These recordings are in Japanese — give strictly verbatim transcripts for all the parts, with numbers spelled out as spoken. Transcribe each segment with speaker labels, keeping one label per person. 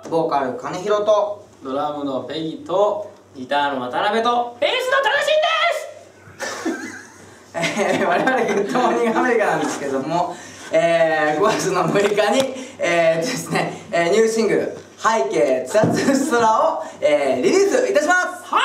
Speaker 1: ボーカル金広と
Speaker 2: ドラムのペギとギターの渡辺とベースの正しいです
Speaker 1: えー、我々グッドモーニングアメリカなんですけども、えー、ごがつのむいかに、えーですねえー、ニューシングル「背景ツヤツヤスラ」を、えー、リリースいたします。
Speaker 2: はい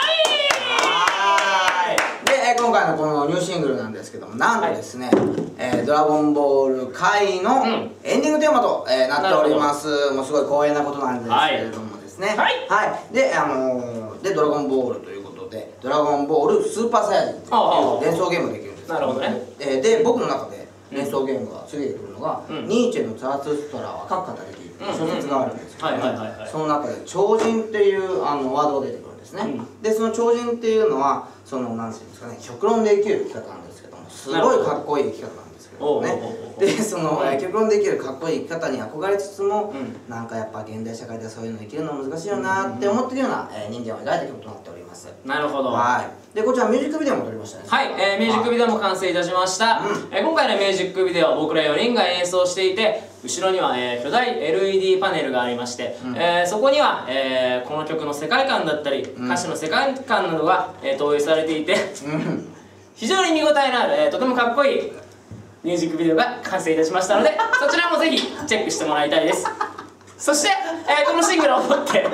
Speaker 1: で、えー、今回のこのニューシングルなんですけども、なんとですね、はい、えー、ドラゴンボール回のエンディングテーマと、えー、なっております。もうすごい光栄なことなんですけれどもですね、はい、はい、で、あのー、でドラゴンボールということでドラゴンボールスーパーサイヤ人っていう連想ゲームできるんですけど、
Speaker 2: なるほどね。
Speaker 1: えー、で僕の中で連想ゲームが次に来るのが、うん、ニーチェの「ザラツストラは各語り」っていう小説があるんですけど、その中で超人っていうあのワードが出てくるんですね、うん、でその超人っていうのはその何て言うんですかね、極論で生きる生き方なんですけども、すごいかっこいい生き方なんですけどね。でその、うん、極論で生きるかっこいい生き方に憧れつつも、うん、なんかやっぱ現代社会でそういうの生きるの難しいよなって思ってるような、えー、人間を描いた曲となっております。
Speaker 2: なるほど。
Speaker 1: はい。でこちらミュージックビデオも撮りましたね。
Speaker 2: はい、えー、ミュージックビデオも完成いたしました、うん、えー、今回のミュージックビデオ僕らよにんが演奏していて、後ろには、えー、巨大 エルイーディー パネルがありまして、うん、えー、そこには、えー、この曲の世界観だったり、うん、歌詞の世界観などが、えー、投影されていて、うん、非常に見応えのある、えー、とてもかっこいいミュージックビデオが完成いたしましたので、そちらもぜひチェックしてもらいたいです。そして、えー、このシングルを持って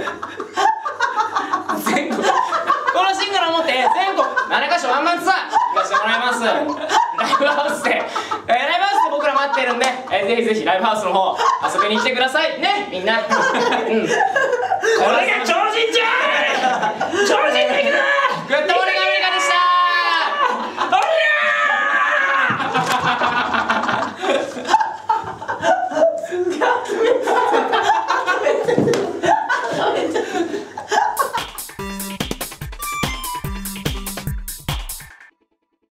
Speaker 2: 全国このシングルを持って全国ななかしょワンマンツアー行かせてもらいます。ライブハウスで、えー、ライブハウスで僕ら待ってるんで、えー、ぜひぜひライブハウスの方遊びに来てくださいね、みんな。うん、これが超人じゃーん、超人